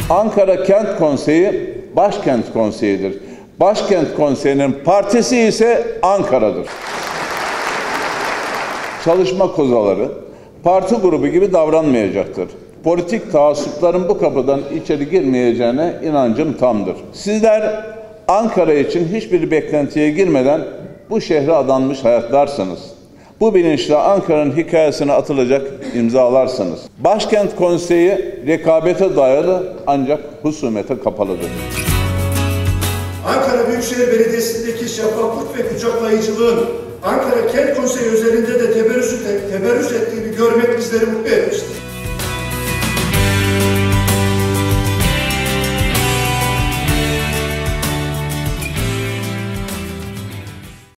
Ankara Kent Konseyi Başkent Konseyi'dir. Başkent Konseyi'nin partisi ise Ankara'dır. Çalışma kozaları parti grubu gibi davranmayacaktır. Politik taassupların bu kapıdan içeri girmeyeceğine inancım tamdır. Sizler Ankara için hiçbir beklentiye girmeden bu şehre adanmış hayatlarsınız. Bu bilinçle Ankara'nın hikayesine atılacak imzalarsınız. Başkent Konseyi rekabete dayalı ancak husumete kapalıdır. Ankara Büyükşehir Belediyesi'ndeki şeffaflık ve kucaklayıcılığın Ankara Kent Konseyi özelinde de teberrüz ettiğini görmek bizleri mutlu etmiştir.